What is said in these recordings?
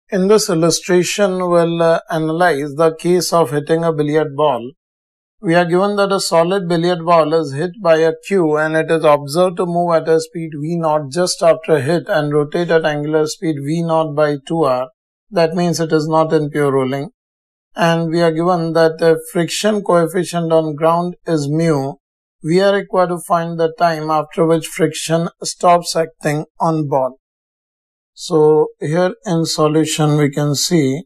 In this illustration, we'll analyze the case of hitting a billiard ball. We are given that a solid billiard ball is hit by a cue and it is observed to move at a speed v0 just after a hit and rotate at angular speed v0 by 2r. That means it is not in pure rolling. And we are given that the friction coefficient on ground is mu. We are required to find the time after which friction stops acting on ball. So here in solution we can see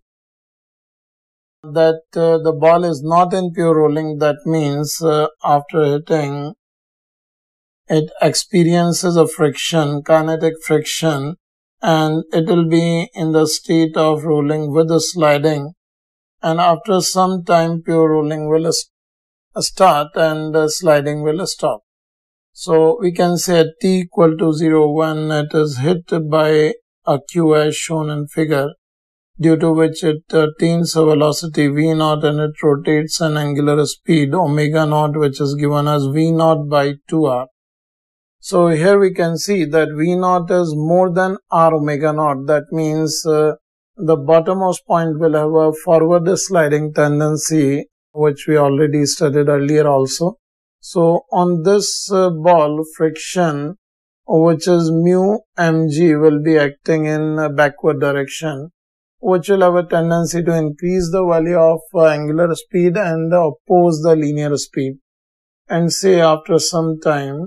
that the ball is not in pure rolling. That means after hitting it experiences a friction, kinetic friction, and it will be in the state of rolling with the sliding, and after some time pure rolling will start and the sliding will stop. So we can say at t equal to 0 when it is hit by a cue as shown in figure, due to which it attains a velocity v0 and it rotates an angular speed omega naught, which is given as v0 by 2r. So here we can see that v0 is more than r omega naught. That means the bottommost point will have a forward sliding tendency, which we already studied earlier also. So on this ball, friction, which is mu mg, will be acting in a backward direction, which will have a tendency to increase the value of angular speed and oppose the linear speed. And say after some time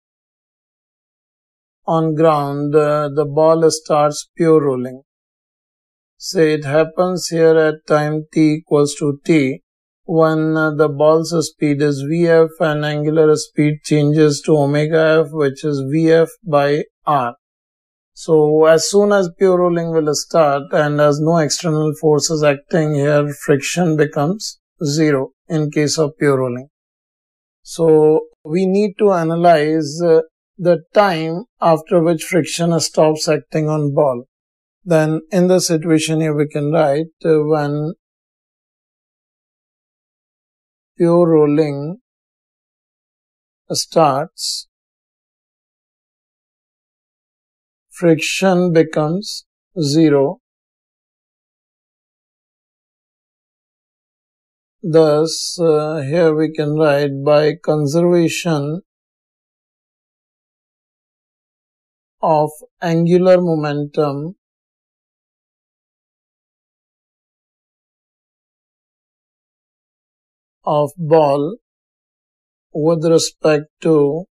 on ground, the ball starts pure rolling. Say it happens here at time t equals to t, when the ball's speed is vf and angular speed changes to omega f, which is vf by r. So as soon as pure rolling will start and as no external forces acting here, friction becomes 0 in case of pure rolling. So we need to analyze the time after which friction stops acting on ball. Then in the situation here we can write when pure rolling starts, friction becomes 0. Thus, here we can write by conservation of angular momentum of ball with respect to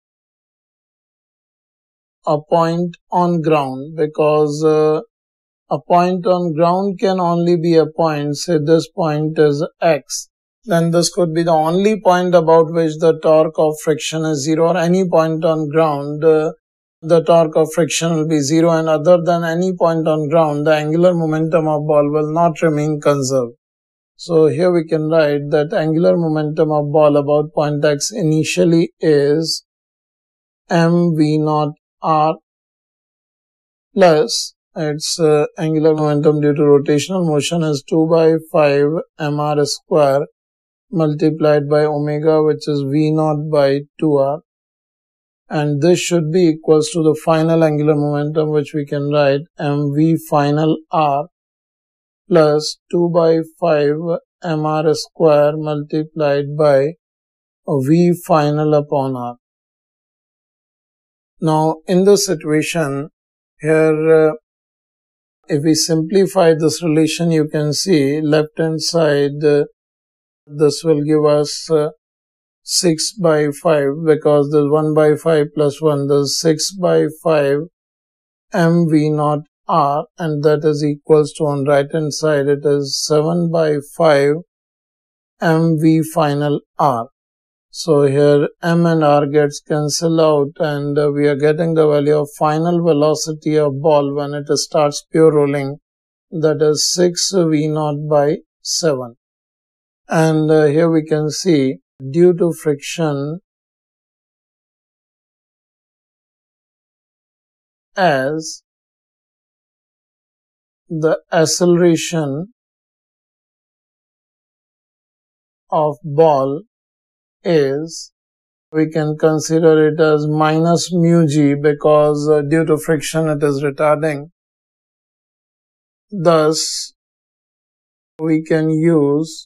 a point on ground, because a point on ground can only be a point. Say this point is x, then this could be the only point about which the torque of friction is 0, or any point on ground the torque of friction will be 0, and other than any point on ground the angular momentum of ball will not remain conserved. So here we can write that angular momentum of ball about point x initially is mv0 r plus its angular momentum due to rotational motion is 2 by 5 mr square multiplied by omega, which is v0 by 2r, and this should be equals to the final angular momentum, which we can write mv final r plus 2 by 5 mr square multiplied by v final upon r. Now in this situation here, if we simplify this relation, you can see left hand side this will give us 6 by 5, because the 1 by 5 plus 1, the 6 by 5 mv0 r, and that is equals to, on right hand side it is 7 by 5 mv final r. So here m and r gets cancelled out, and we are getting the value of final velocity of ball when it starts pure rolling, that is 6 v0 by 7. And here we can see due to friction as the acceleration of ball is, we can consider it as minus mu g, because due to friction it is retarding. Thus, we can use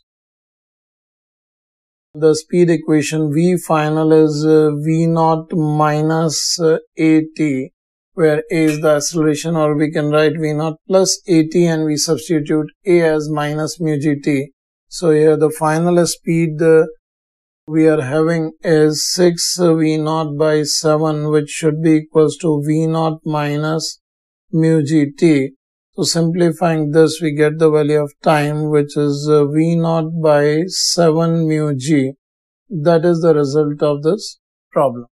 the speed equation. V final is V naught minus AT, where A is the acceleration, or we can write V naught plus AT and we substitute A as minus mu gt. So here the final speed we are having is 6 V naught by 7, which should be equals to V naught minus mu gt. So simplifying this, we get the value of time, which is V naught by 7 mu g. That is the result of this problem.